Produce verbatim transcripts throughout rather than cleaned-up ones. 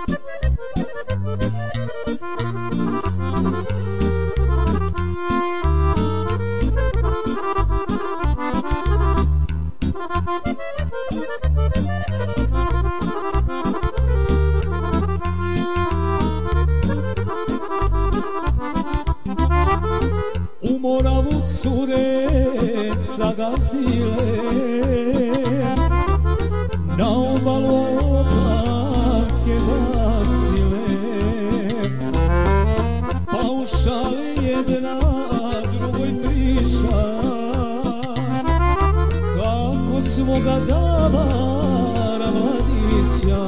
U Moravu cure zagazile, na obalu oblake bacile, pa u šali jedna drugoj priča kako svoga davara mladića.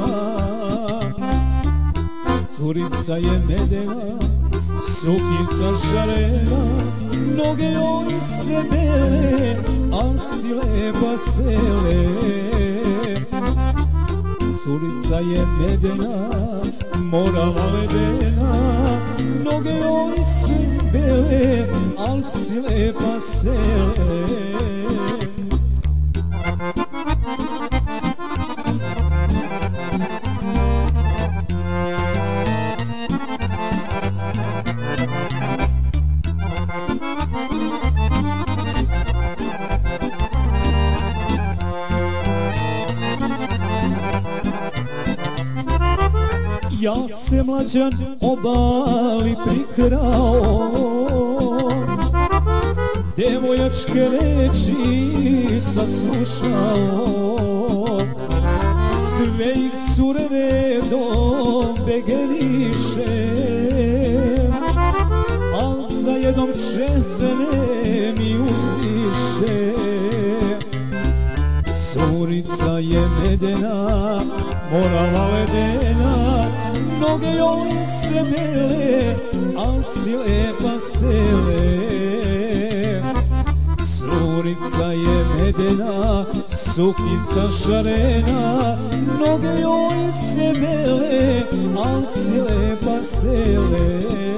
Curica je medena, suknjica šarena, noge joj se bele, al si lepa sele. Curica je medena, Morava ledena, noge joj se bele, al si lepa sele. Ja se mlađan obali prikrao, devojačke reči saslušao, sve ih cure redom begeniše, al za jednom čezene mi uzdiše. Curica je medena, Morava ledena, noge joj se mele, al si lepa sele. Curica je medena, suknjica šarena, noge joj se mele, al si lepa sele.